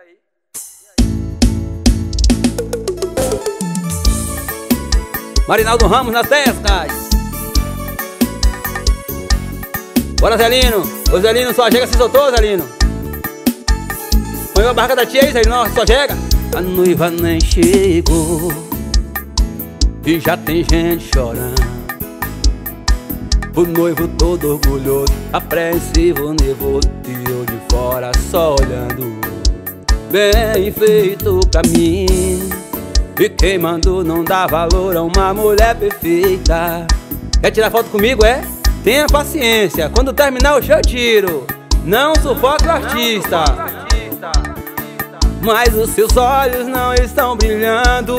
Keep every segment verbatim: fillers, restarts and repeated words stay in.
aí? Marinaldo Ramos nas testas. Bora, Zelino. Ô, Zelino, sua jega se soltou, Zelino. Põe a barraca da tia aí, Zelino, sua jega. A noiva nem chegou e já tem gente chorando. O noivo todo orgulhoso, apreensivo, nervoso, e eu de fora só olhando. Bem feito pra mim. E quem mandou não dá valor a uma mulher perfeita. Quer tirar foto comigo, é? Tenha paciência, quando terminar o show eu tiro. Não sufoque o artista. Mas os seus olhos não estão brilhando.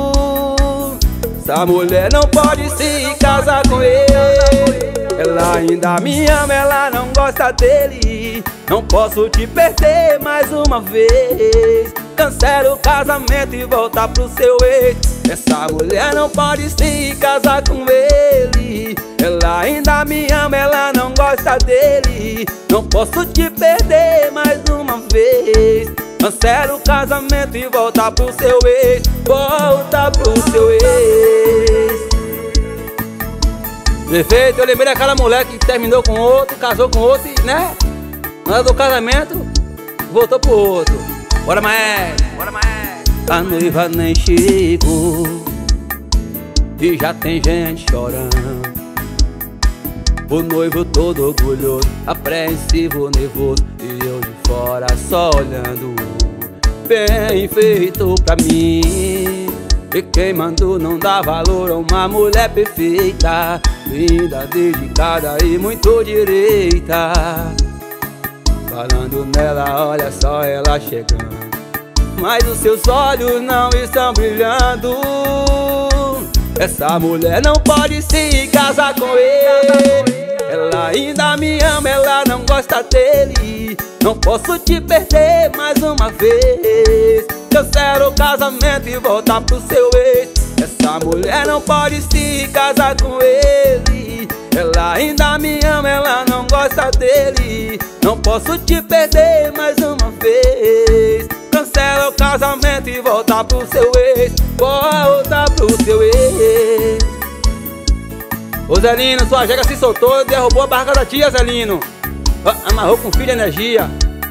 Essa mulher não pode se casar com ele. Ela ainda me ama, ela não gosta dele. Não posso te perder mais uma vez. Cancela o casamento e volta pro seu ex. Essa mulher não pode se casar com ele. Ela ainda me ama, ela não gosta dele. Não posso te perder mais uma vez. Cancela o casamento e volta pro seu ex. Volta pro seu ex. Perfeito, eu lembrei daquela mulher que terminou com outro, casou com outro, né? Na hora do casamento, voltou pro outro. Bora, maestro, bora, maestro. A noiva nem chegou e já tem gente chorando. O noivo todo orgulhoso, apreensivo, nervoso, e eu de fora só olhando. Bem feito pra mim. E quem mandou não dá valor a uma mulher perfeita, linda, dedicada e muito direita. Falando nela, olha só ela chegando, mas os seus olhos não estão brilhando. Essa mulher não pode se casar com ele. Ela ainda me ama, ela não gosta dele. Não posso te perder mais uma vez. Cancela o casamento e volta pro seu ex. Essa mulher não pode se casar com ele. Ela ainda me ama, ela não gosta dele. Não posso te perder mais uma vez. Cancela o casamento e volta pro seu ex. Volta pro seu ex. Ô Zelino, sua jega se soltou e derrubou a barraca da tia, Zelino. Amarrou com fio de energia.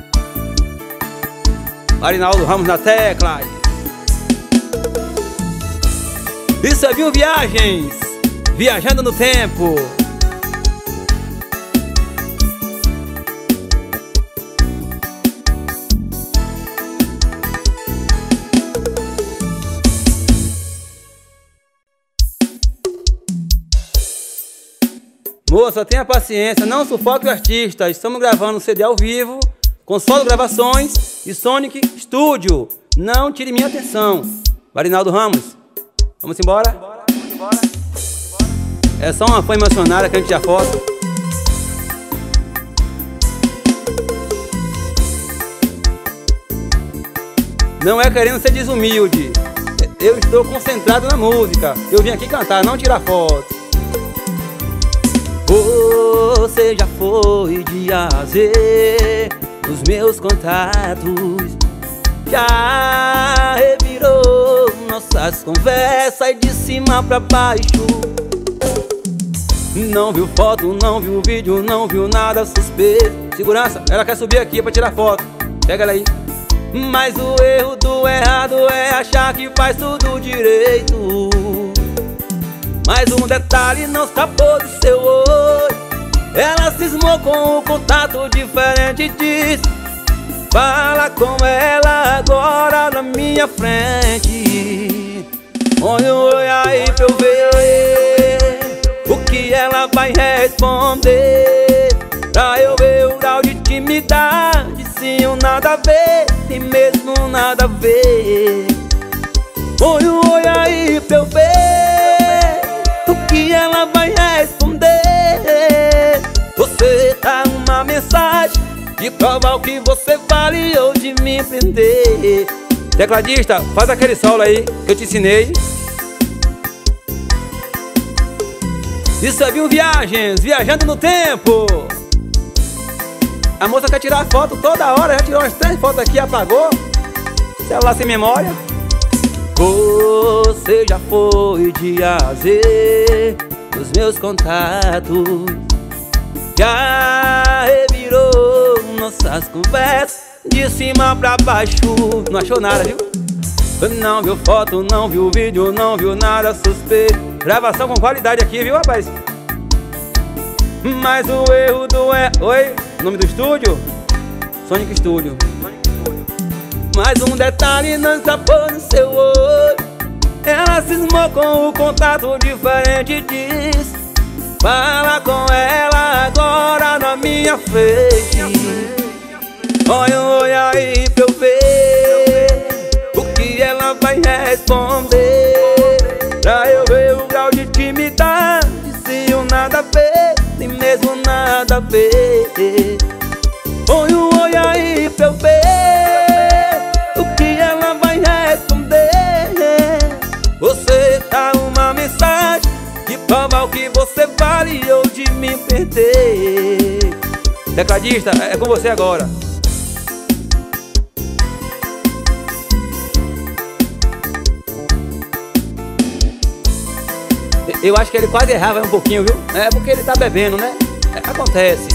Marinaldo Ramos na tecla. Isso é Vinho Viagens, viajando no tempo. Moça, tenha paciência, não sufoque o artista. Estamos gravando um C D ao vivo, com Solo Gravações e Sonic Studio. Não tire minha atenção. Marinaldo Ramos, vamos embora? É só uma fã emocionada que a gente já foto. Não é querendo ser desumilde. Eu estou concentrado na música. Eu vim aqui cantar, não tirar foto. Você já foi de A a Z nos meus contatos. Já revirou nossas conversas de cima pra baixo. Não viu foto, não viu vídeo, não viu nada suspeito. Segurança, ela quer subir aqui pra tirar foto. Pega ela aí. Mas o erro do errado é achar que faz tudo direito. Mas um detalhe não escapou do seu olho. Ela cismou com o contato diferente e disse: fala com ela agora na minha frente. Põe o olho aí pra eu ver o que ela vai responder, pra eu ver o grau de intimidade, se um nada a ver e mesmo nada a ver. Põe o olho aí pra eu ver o que ela vai responder. Você tá uma mensagem de provar o que você vale ou de me prender. Tecladista, faz aquele solo aí que eu te ensinei. Isso é Vinho Viagens, viajando no tempo. A moça quer tirar foto toda hora, já tirou umas três fotos aqui e apagou. Celular sem memória. Você já foi de A a Z nos meus contatos, já revirou nossas conversas de cima pra baixo. Não achou nada, viu? Não viu foto, não viu vídeo, não viu nada suspeito. Gravação com qualidade aqui, viu, rapaz? Mas o erro do é... Oi? Nome do estúdio? Sonic Studio. Mais um detalhe não escapou no seu olho. Ela cismou com o contato diferente, diz: fala com ela agora na minha frente. Olha, olha aí pra eu ver o que ela vai responder, pra eu ver o grau de intimidade, se o nada a ver, se mesmo nada a ver. Olha, olha aí pra eu ver o que ela vai responder. Você dá uma mensagem que prova o que você vale ou de me perder. Tecladista, é com você agora. Eu acho que ele quase errava um pouquinho, viu? É porque ele tá bebendo, né? É, acontece.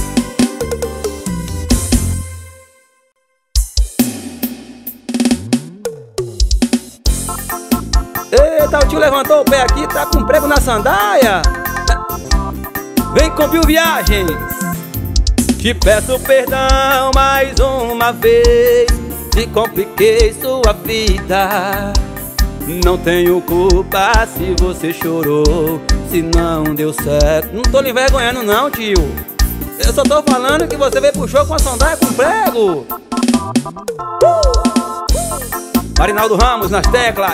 Eita, o tio levantou o pé aqui, tá com prego na sandália. Vem com Bill Viagens. Te peço perdão mais uma vez, se compliquei sua vida. Não tenho culpa se você chorou, se não deu certo. Não tô lhe envergonhando não, tio. Eu só tô falando que você veio pro show com a sandália com prego. uh! Marinaldo Ramos nas teclas.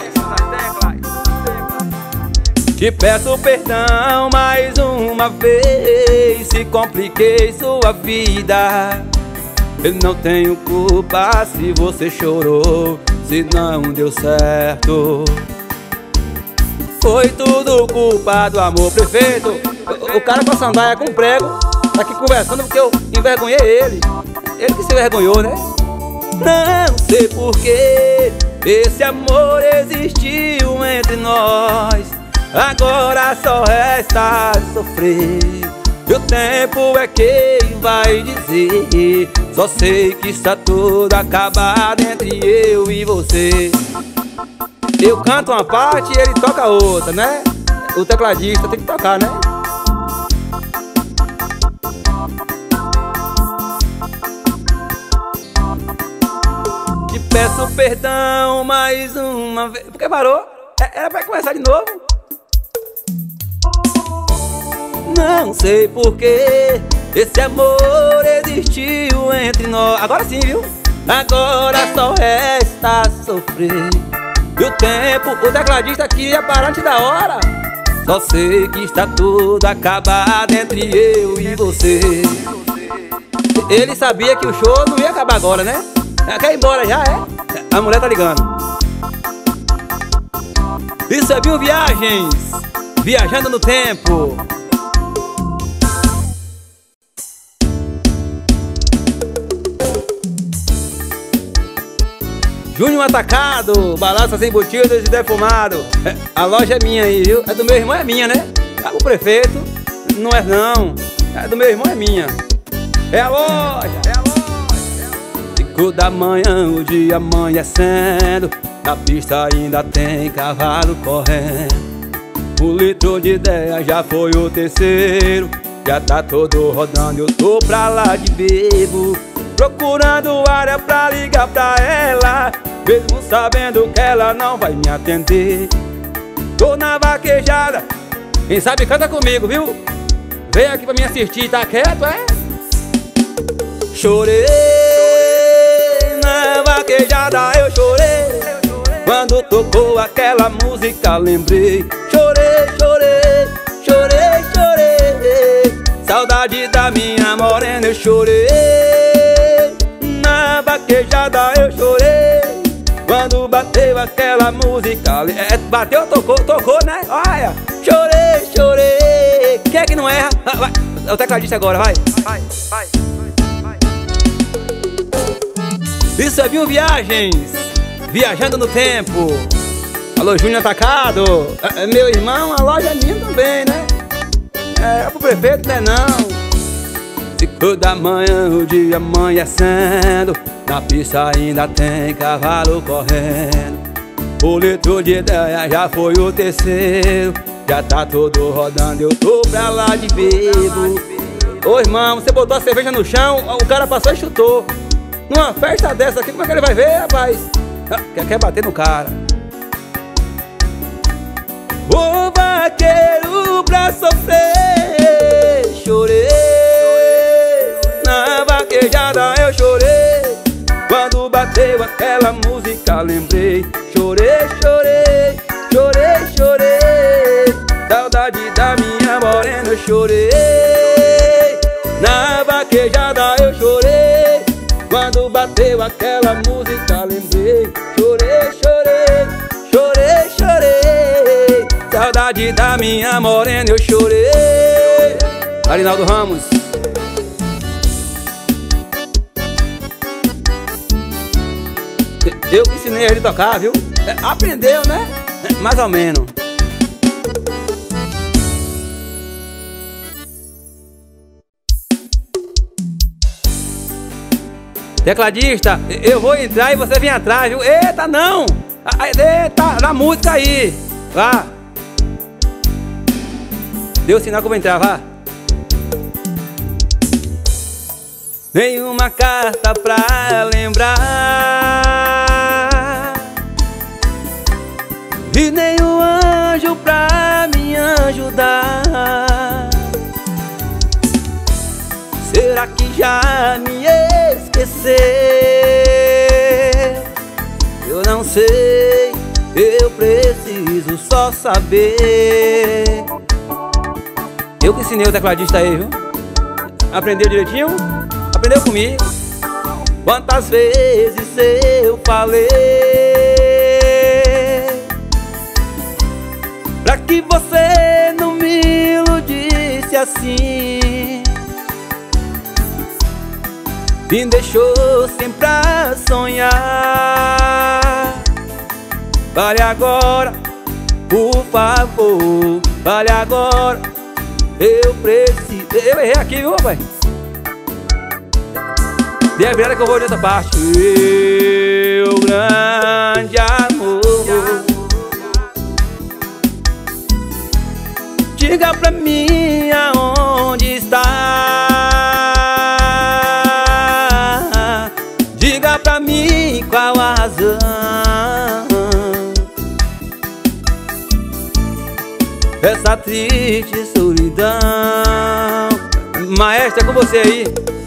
Te peço perdão mais uma vez, se compliquei sua vida. Eu não tenho culpa se você chorou, se não deu certo. Foi tudo culpa do amor, prefeito. O, o cara com a sandália com prego tá aqui conversando porque eu envergonhei ele. Ele que se envergonhou, né? Não sei porquê esse amor existiu entre nós, agora só resta sofrer. E o tempo é quem vai dizer. Só sei que está tudo acabado entre eu e você. Eu canto uma parte e ele toca a outra, né? O tecladista tem que tocar, né? Te peço perdão mais uma vez. Por que parou? Era pra começar de novo. Não sei porquê esse amor existiu entre nós. Agora sim, viu? Agora só resta sofrer. E o tempo, o tecladista queria parar antes da hora. Só sei que está tudo acabado entre eu e você. Ele sabia que o show não ia acabar agora, né? Quer ir embora já, é? A mulher tá ligando. Isso é Bill Viagens, viajando no tempo. Júnior Atacado, balanças embutidas e defumado. É, a loja é minha aí, viu? É do meu irmão, é minha, né? É o prefeito, não é não. É do meu irmão, é minha. É a loja, é a loja. Cinco da manhã, o dia amanhecendo. Na pista ainda tem cavalo correndo. O litro de ideia já foi o terceiro. Já tá todo rodando, eu tô pra lá de bebo, procurando área pra ligar pra ela, mesmo sabendo que ela não vai me atender. Tô na vaquejada, quem sabe canta comigo, viu? Vem aqui pra me assistir, tá quieto, é? Chorei na vaquejada, eu chorei. Quando tocou aquela música lembrei. Chorei, chorei, chorei, chorei. Saudade da minha morena, eu chorei. Na vaquejada eu chorei. Quando bateu aquela música, é, bateu, tocou, tocou, né? Olha, chorei, chorei. Quem é que não erra? Vai, é o tecladista agora, vai. Vai, vai, vai, vai. Isso é Bill Viagens, Viajando no tempo. Alô, Júnior Atacado. É, meu irmão, a loja é minha também, né? É, pro prefeito, né não? Cinco da manhã, o dia amanhecendo, na pista ainda tem cavalo correndo. O litro de ideia já foi o terceiro, já tá todo rodando, eu tô pra lá de bebo. Ô irmão, você botou a cerveja no chão, o cara passou e chutou. Numa festa dessa aqui, como é que ele vai ver, rapaz? Quer, quer bater no cara. Ô vaqueiro pra sofrer, chorei. Na vaquejada eu chorei. Quando bateu aquela música lembrei. Chorei, chorei, chorei, chorei. Saudade da minha morena eu chorei. Na vaquejada eu chorei. Quando bateu aquela música lembrei. Chorei, chorei, chorei, chorei. Saudade da minha morena eu chorei. Arinaldo Ramos. Eu que ensinei ele a tocar, viu? Aprendeu, né? Mais ou menos. Tecladista, eu vou entrar e você vem atrás, viu? Eita, não! Eita, na música aí. Vá. Deu sinal que eu vou entrar, vá. Nenhuma carta pra lembrar e nenhum anjo pra me ajudar. Será que já me esqueceu? Eu não sei, eu preciso só saber. Eu que ensinei o tecladista aí, viu? Aprendeu direitinho? Aprendeu comigo. Quantas vezes eu falei pra que você não me iludisse assim, me deixou sempre a sonhar. Fale agora, por favor, fale agora. Eu preciso... Eu errei aqui, viu, rapaz? Dê a virada que eu vou de outra parte. Meu grande amor, diga pra mim aonde está. Diga pra mim qual a razão essa triste solidão. Maestra, é com você aí.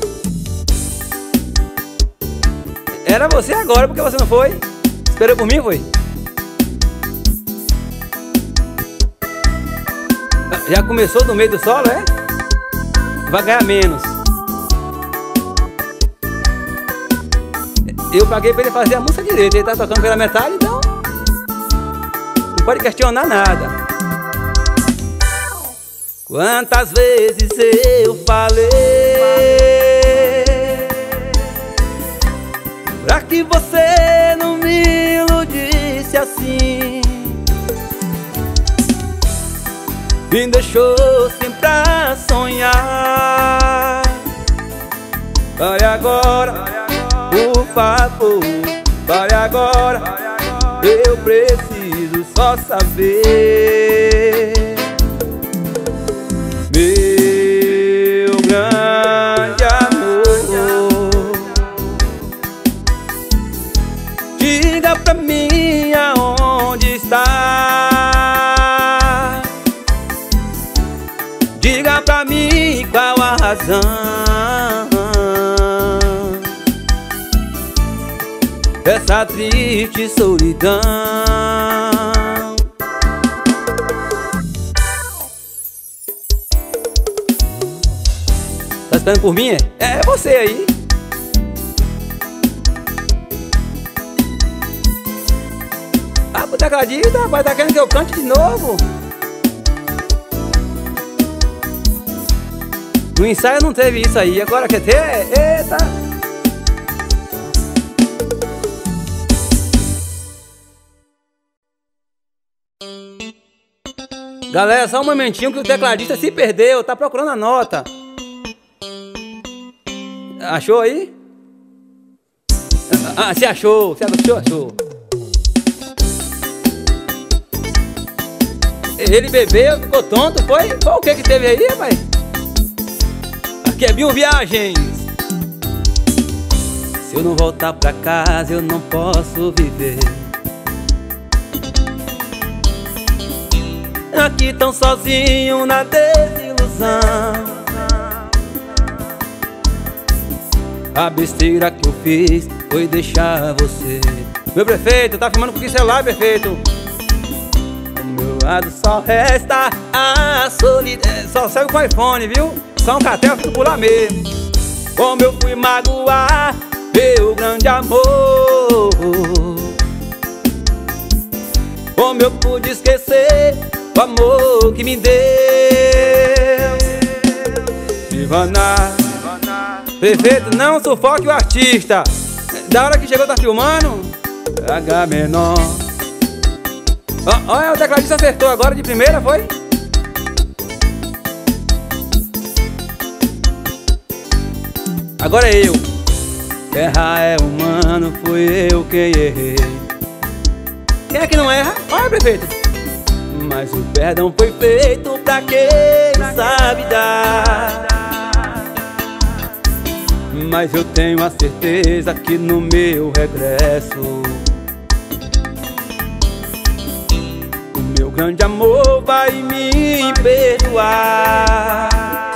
Era você agora, porque você não foi? Esperou por mim, foi? Já começou no meio do solo, é? Vai ganhar menos. Eu paguei pra ele fazer a música direito. Ele tá tocando pela metade, então não pode questionar nada. Quantas vezes eu falei pra que você não me iludisse assim, me deixou sempre a sonhar. Fale agora, por favor, fale agora. Eu preciso só saber. Meu grande amor, diga pra mim aonde está. Diga pra mim qual a razão dessa triste solidão. Tá esperando por mim? É, é você aí. Ah, pro tecladista, rapaz, tá querendo que eu cante de novo? No ensaio não teve isso aí, agora quer ter? Eita! Galera, só um momentinho que o tecladista se perdeu, tá procurando a nota. Achou aí? Ah, se achou, se achou, achou. Ele bebeu, ficou tonto, foi? Foi o que que teve aí, rapaz? Aqui é Bill Viagens. Se eu não voltar pra casa, eu não posso viver. Aqui tão sozinho na desilusão. A besteira que eu fiz foi deixar você. Meu prefeito, tá filmando com que celular, prefeito? Do meu lado só resta a solidão. Só serve com iPhone, viu? Só um cartel, fico por lá mesmo. Como eu fui magoar meu grande amor. Como eu pude esquecer o amor que me deu. Ivana, prefeito, não sufoque o artista. Da hora que chegou tá filmando H menor. Olha, o tecladista acertou agora de primeira, foi? Agora é eu. Errar é humano, fui eu quem errei. Quem é que não erra? Olha, prefeito. Mas o perdão foi feito pra quem sabe dar. Mas eu tenho a certeza que no meu regresso o meu grande amor vai me perdoar.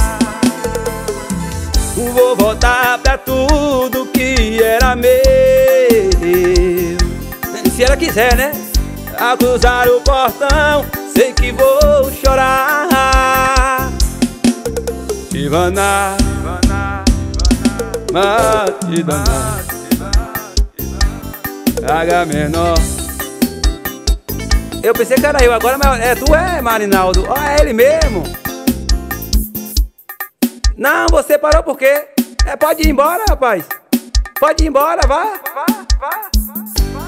Vou voltar pra tudo que era meu, se ela quiser, né? A cruzar o portão, sei que vou chorar. Ivana, Matidana, H menor. Eu pensei que era eu, agora mas é tu, é, Marinaldo? Ó, é ele mesmo. Não, você parou por quê? É, pode ir embora, rapaz. Pode ir embora, vá. Vá, vá, vá.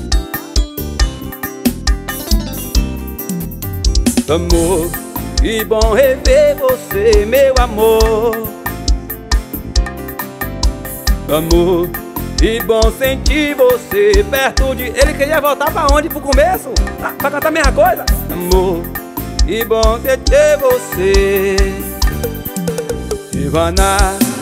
Amor, que bom rever você, meu amor. Amor, que bom sentir você perto de... Ele queria voltar pra onde? Pro começo? Pra, pra cantar a mesma coisa? Amor, que bom ter você. Ivana,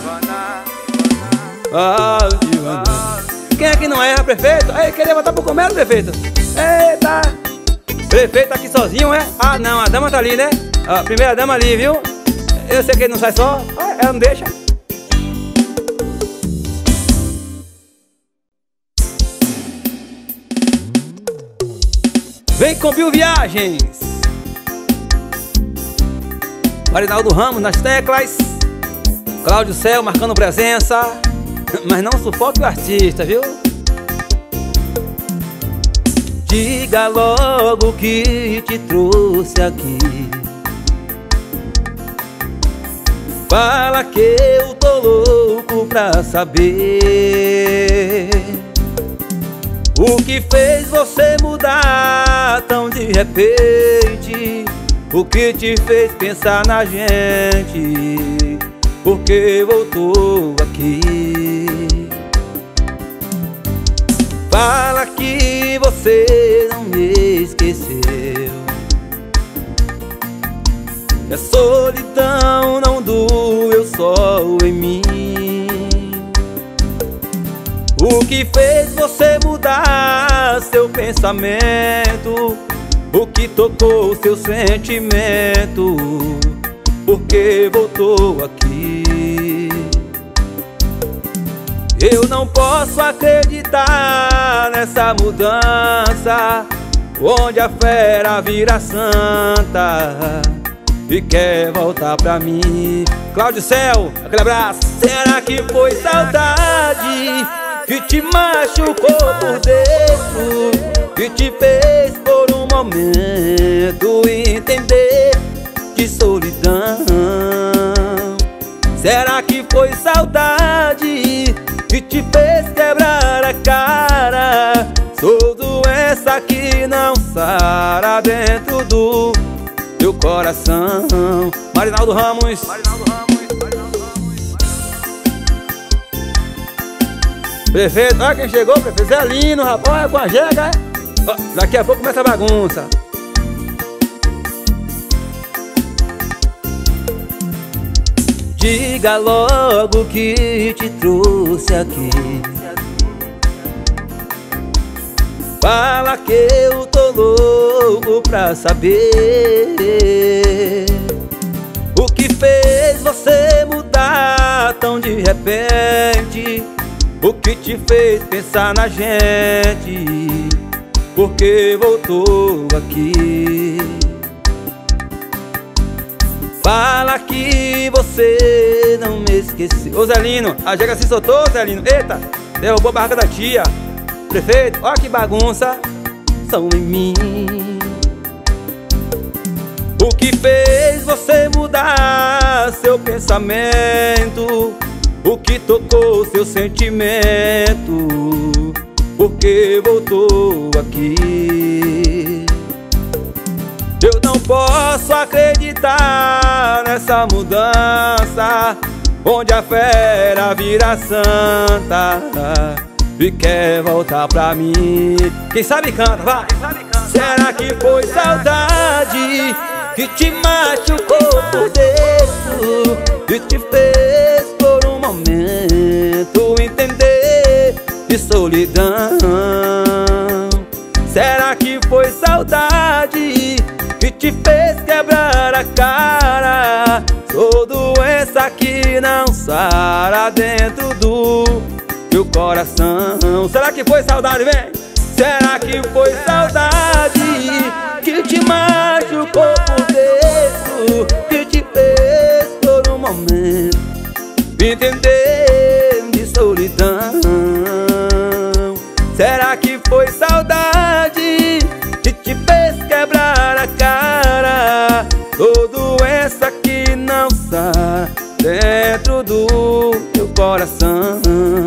ah, Ivana. Quem é que não erra, prefeito? Ele queria voltar pro começo, prefeito? Eita! Prefeito tá aqui sozinho, é? Ah, não, a dama tá ali, né? A primeira dama ali, viu? Eu sei que ele não sai só. Ela não deixa. Vem com Bill Viagens. Marinaldo Ramos nas teclas. Cláudio Céu marcando presença. Mas não sufoque o artista, viu? Diga logo que te trouxe aqui. Fala que eu tô louco pra saber o que fez você mudar tão de repente. O que te fez pensar na gente? Por que voltou aqui? Fala que você não me esqueceu. A solidão não doeu só em mim. O que fez você mudar seu pensamento? O que tocou seu sentimento? Por que voltou aqui? Eu não posso acreditar nessa mudança, onde a fera vira santa e quer voltar pra mim. Cláudio Céu, aquele abraço. Será que foi saudade que te machucou por dentro, que te fez por um momento entender de solidão? Será que foi saudade que te fez quebrar a cara? Sou doente doença que não sara dentro do teu coração. Marinaldo Ramos. Marinaldo Ramos. Marinaldo Ramos. Prefeito, olha quem chegou, prefeito. Zé Lino, rapaz, é com a jega, é? Ó, daqui a pouco começa a bagunça. Diga logo que te trouxe aqui. Fala que eu tô louco pra saber o que fez você mudar tão de repente. O que te fez pensar na gente? Por que voltou aqui? Fala que você não me esqueceu. Ô Zelino, a jega se soltou, Zelino. Eita, derrubou a barraca da tia. Prefeito, olha que bagunça são em mim. O que fez você mudar seu pensamento? O que tocou seu sentimento? Por que voltou aqui? Eu não posso acreditar nessa mudança, onde a fera vira santa e quer voltar pra mim. Quem sabe canta, vai! Será que foi saudade que te machucou por dentro e te fez por um momento entender de solidão? Será que foi saudade que te fez quebrar a cara? Sou doença que não sara dentro do teu coração. Será que foi saudade, vem? Será que foi saudade que te machucou por dentro, que te fez por um momento entender de solidão? Será que foi saudade que te fez quebrar a cara? Sou doença que não sai dentro do teu coração.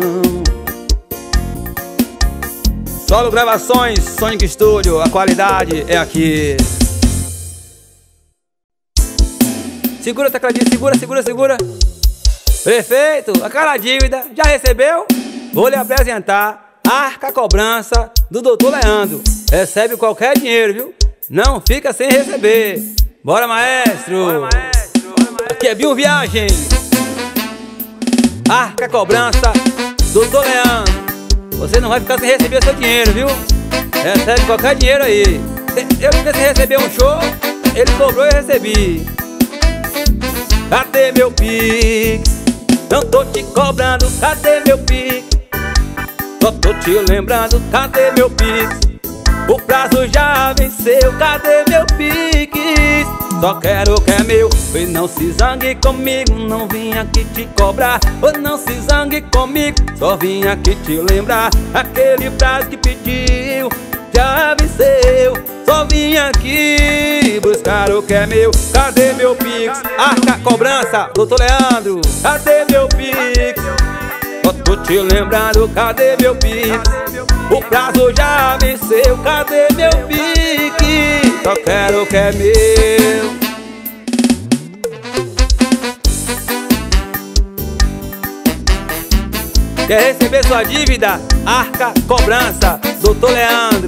Solo Gravações, Sonic Studio, a qualidade é aqui. Segura, tecladinho, segura, segura, segura. Prefeito, aquela dívida, já recebeu? Vou lhe apresentar a Arca Cobrança do doutor Leandro. Recebe qualquer dinheiro, viu? Não fica sem receber. Bora, maestro! Bora, maestro! Bora, maestro. Aqui é Bill Viagem. Arca Cobrança, doutor Leandro. Você não vai ficar sem receber seu dinheiro, viu? Recebe qualquer dinheiro aí. Eu fiquei sem receber um show, ele cobrou e eu recebi. Cadê meu Pix? Não tô te cobrando, cadê meu Pix? Só tô te lembrando, cadê meu Pix? O prazo já venceu, cadê meu Pix? Só quero o que é meu, e não se zangue comigo. Não vim aqui te cobrar, ou não se zangue comigo. Só vim aqui te lembrar, aquele prazo que pediu já venceu. Só vim aqui buscar o que é meu. Cadê meu Pix? Arca Cobrança, doutor Leandro. Cadê meu Pix? Só tô te lembrando, cadê meu Pix? O prazo já venceu, cadê meu Pix? Só quero o que é meu. Quer receber sua dívida? Arca Cobrança, doutor Leandro.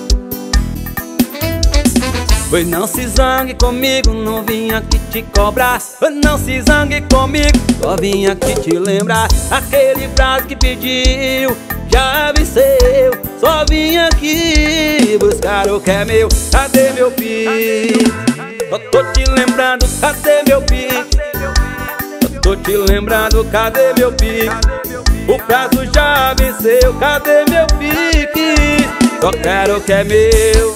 Pois não se zangue comigo, não vim aqui te cobrar. Não se zangue comigo, só vim aqui te lembrar. Aquele prazo que pediu já venceu. Só vim aqui buscar o que é meu. Cadê meu Pix? Só tô te lembrando, cadê meu Pix? Só tô te lembrando, cadê meu Pix? O prazo já venceu, cadê meu Pix? Só quero o que é meu.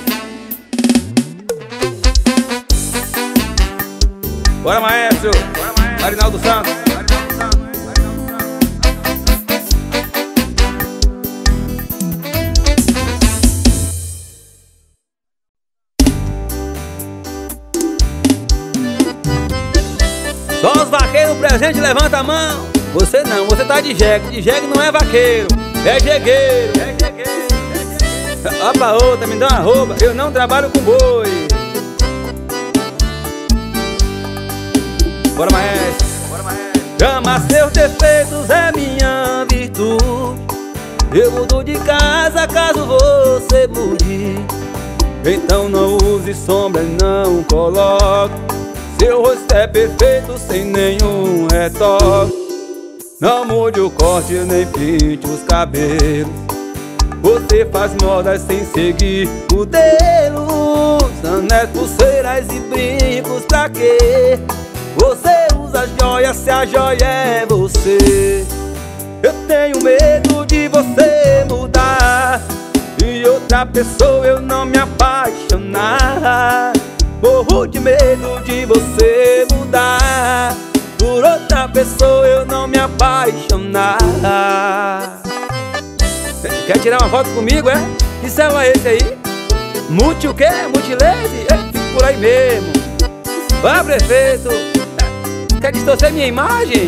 Bora, maestro! Bora, maestro! Marinaldo Santos! Só os vaqueiros presentes, levanta a mão. Você não, você tá de jegue. De jegue não é vaqueiro, é jegueiro. É jegueiro, é jegueiro. Ó pra outra, me dá uma roupa, eu não trabalho com boi. Bora, maestro. Bora, maestro. Ama seus defeitos é minha virtude. Eu mudo de casa caso você mude. Então não use sombra e não coloque. Seu rosto é perfeito sem nenhum retoque. Não mude o corte nem pinte os cabelos. Você faz modas sem seguir modelos. Anéis, pulseiras e brincos pra quê? Você usa joia se a joia é você. Eu tenho medo de você mudar e outra pessoa eu não me apaixonar. Morro de medo de você mudar por outra pessoa eu não me apaixonar. Quer tirar uma foto comigo, é? Que celular é esse aí? Multi o quê? Multilese? É, fico por aí mesmo. Vá, prefeito. Quer distorcer minha imagem?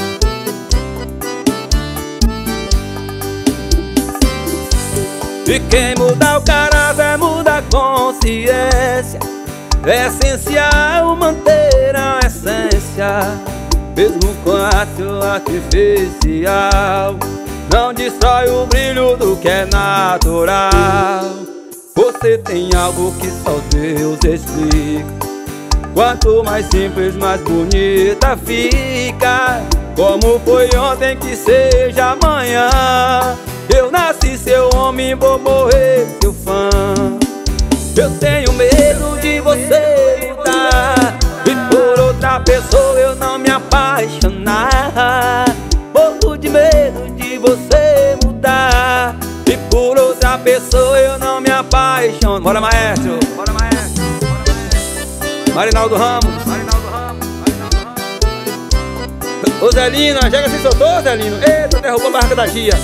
E quem muda o caráter muda a consciência. É essencial manter a essência, mesmo com ato artificial. Não destrói o brilho do que é natural. Você tem algo que só Deus explica. Quanto mais simples, mais bonita fica. Como foi ontem que seja amanhã. Eu nasci seu homem, vou morrer seu fã. Eu tenho medo de você mudar e por outra pessoa eu não me apaixonar. Morro de medo de você mudar e por outra pessoa eu não me apaixono. Bora, maestro. Bora, maestro. Bora, maestro. Marinaldo Ramos. Marinaldo Ramos. Marinaldo Ramos. Ô Zelino, a Jega se soltou, Zelino. Eita, derrubou a barraca da Gia.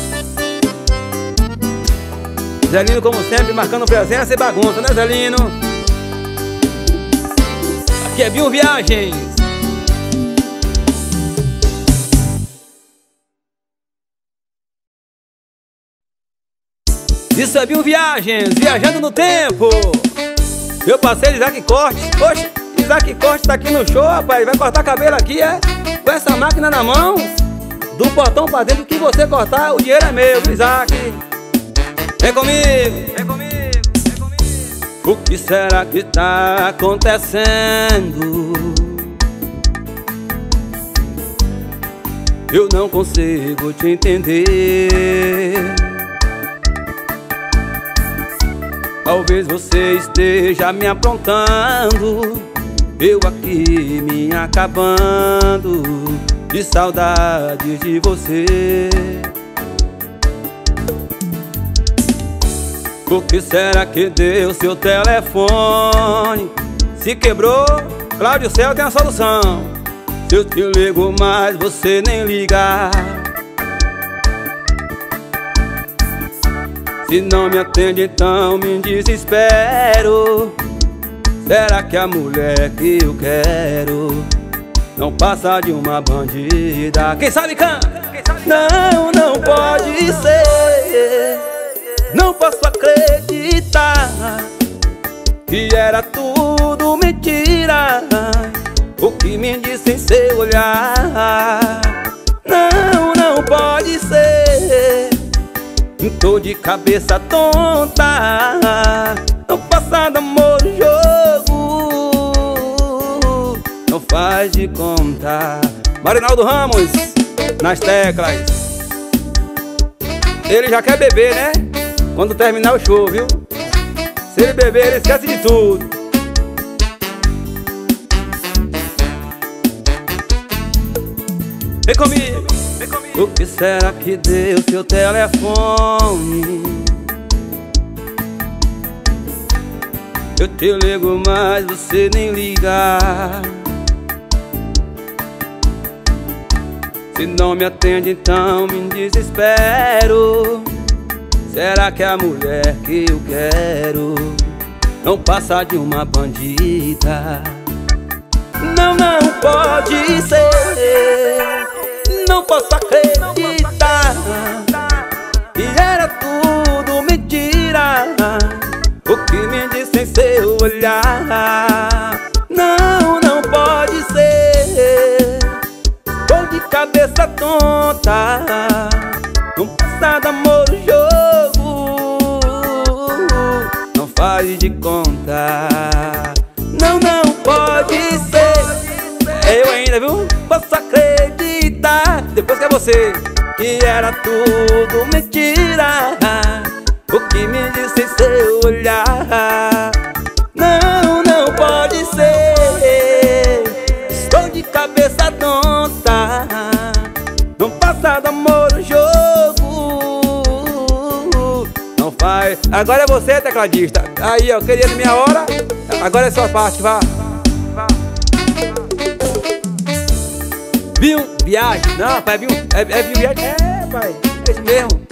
Zelino, como sempre, marcando presença e bagunça, né, Zelino? Aqui é Bill Viagens. Isso é Bill Viagens, viajando no tempo. Meu parceiro Isaac Corte. Poxa, Isaac Corte tá aqui no show, rapaz. Vai cortar cabelo aqui, é? Com essa máquina na mão. Do portão pra dentro, que você cortar, o dinheiro é meu, Isaac. Vem comigo, vem comigo, vem comigo. O que será que tá acontecendo? Eu não consigo te entender. Talvez você esteja me aprontando, eu aqui me acabando de saudade de você. Por que será que deu seu telefone? Se quebrou, Cláudio Céu tem a solução. Se eu te ligo mais, você nem liga. Se não me atende, então me desespero. Será que a mulher que eu quero não passa de uma bandida? Quem sabe canta? Não, não pode ser. Não posso acreditar que era tudo mentira o que me disse em seu olhar. Não, não pode ser. Tô de cabeça tonta. Não passa do amor jogo, não faz de conta. Marinaldo Ramos nas teclas. Ele já quer beber, né? Quando terminar o show, viu? Se ele beber, ele esquece de tudo. Vem comigo, vem comigo. O que será que deu seu telefone? Eu te ligo, mas você nem liga. Se não me atende, então me desespero. Será que a mulher que eu quero não passa de uma bandida? Não, não pode ser. Não posso acreditar que era tudo mentira olhar. Não, não pode ser. Tô de cabeça tonta, não passa de amor o jogo, não faz de conta. Não, não pode ser. É eu ainda, viu? Posso acreditar, depois que é você, que era tudo mentira, o que me disse seu olhar. Não, não pode ser. Estou de cabeça tonta, não passa do amor o jogo, não faz. Agora é você, tecladista. Aí, ó, queria na minha hora. Agora é sua parte, vá. Viu? Viagem. Não, pai, viu? É, é viu viagem? É, pai. É isso mesmo.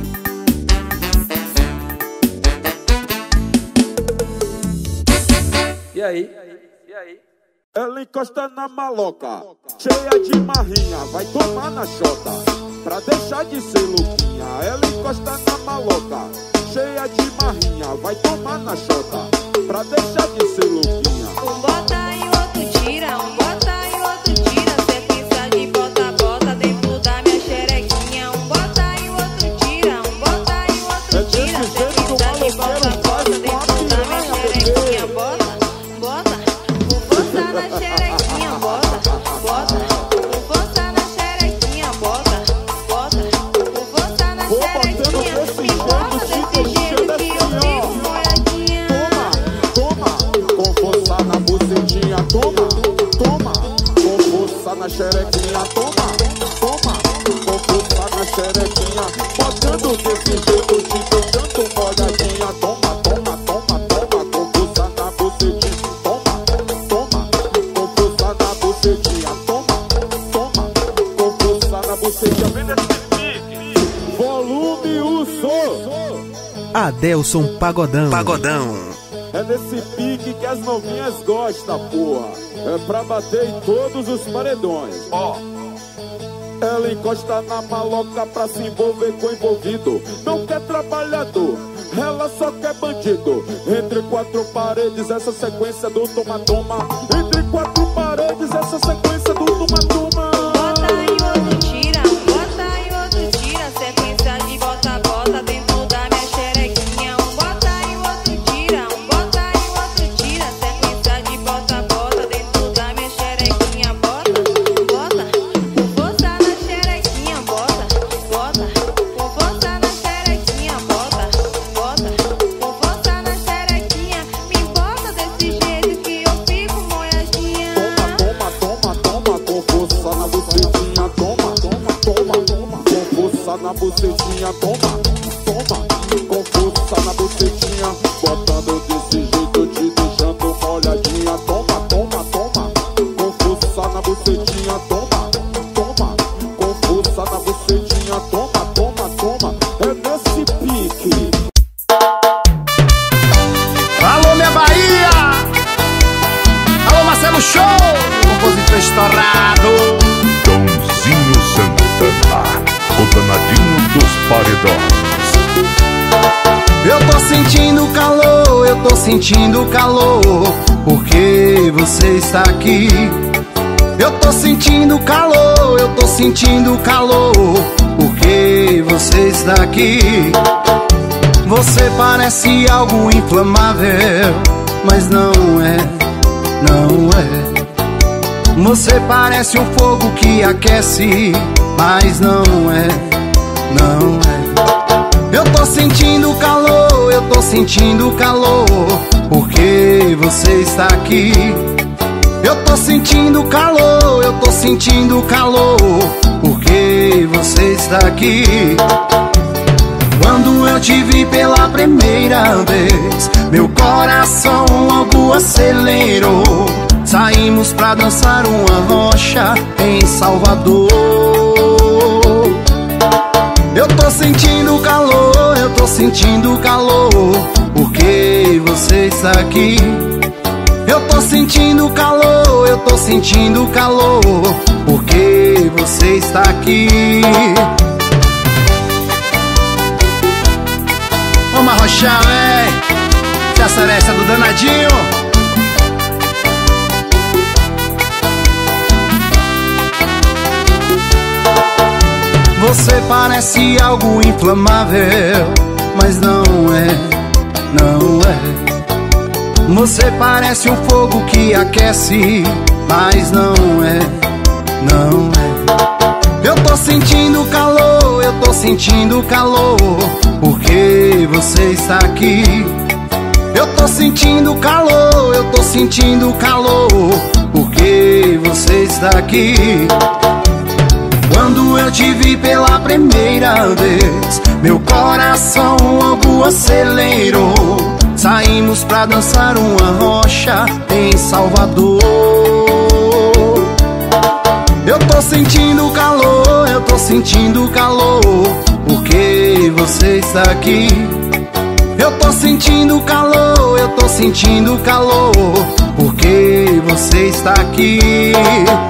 E aí? E aí? Ela encosta na maloca, cheia de marrinha, vai tomar na chota, pra deixar de ser louquinha. Ela encosta na maloca, cheia de marrinha, vai tomar na chota, pra deixar de ser louquinha. Um bota e o outro tira, um bota e o outro tira, sequência de bota, bota dentro da minha xerequinha. Um bota e o outro tira, um bota e o outro tira, sequência de bota, bota dentro da minha xerequinha. Bota, bota, com força na xerequinha, bota, bota, com força na xerequinha, bota, bota, com força na xerequinha. Me bota desse jeito que eu fico molhadinha. Toma, toma, com força na bucetinha, toma, toma, com força na xerequinha, toma, toma, com força na xerequinha, botando desse jeito, te deixando molhadinha. Toma, toma, toma, toma, com força na bucetinha, toma, toma, com força na bucetinha, toma, toma, com força na bucetinha. Vem nesse pique, volume o som. Adelson Pagodão. Pagodão. É nesse pique que as novinhas gostam, porra. É pra bater em todos os paredões. Ó. Ela encosta na maloca pra se envolver com envolvido. Não quer trabalhador, ela só quer bandido. Entre quatro paredes, essa sequência do toma-toma. Entre quatro paredes, essa sequência do toma-toma. Bota e o outro tira, bota e o outro tira, sequência de bota, bota dentro da minha xerequinha. Um bota e o outro tira, um bota e o outro tira, sequência de bota, bota dentro da minha xerequinha. Bota, bota, com força na xerequinha, bota, bota, com força na xerequinha, bota, bota, com força na xerequinha. Me bota desse jeito que eu fico molhadinha. Toma, toma, toma, com força na bucetinha, toma, toma, toma, toma, com força na bucetinha, toma, toma, com força na bucetinha, botando desse jeito, te deixando molhadinha. Toma, toma, toma, com força na bucetinha, toma, toma, com força na bucetinha, toma, toma, toma, é nesse pique. Alô, minha Bahia! Alô, Marcelo Show! Compositor estourado. Dãozinho Santana, o danadinho dos paredões. Eu tô sentindo calor, eu tô sentindo calor, porque você está aqui. Eu tô sentindo calor, eu tô sentindo calor, porque você está aqui. Você parece algo inflamável, mas não é, não é. Você parece um fogo que aquece, mas não é, não é. Eu tô sentindo calor, eu tô sentindo calor, porque você está aqui. Eu tô sentindo calor, eu tô sentindo calor, porque você está aqui. Quando eu te vi pela primeira vez, meu coração logo acelerou. Saímos pra dançar uma rocha em Salvador. Eu tô sentindo calor, eu tô sentindo calor, porque você está aqui. Eu tô sentindo calor, eu tô sentindo calor, porque você está aqui. Vamos arrochar, véi. Se Seresta do Danadinho. Você parece algo inflamável, mas não é, não é. Você parece um fogo que aquece, mas não é, não é. Eu tô sentindo calor, eu tô sentindo calor, porque você está aqui. Eu tô sentindo calor, eu tô sentindo calor, porque você está aqui. Quando eu te vi pela primeira vez, meu coração logo acelerou. Saímos pra dançar uma rocha em Salvador. Eu tô sentindo calor, eu tô sentindo calor, porque você está aqui. Eu tô sentindo calor, eu tô sentindo calor, porque você está aqui.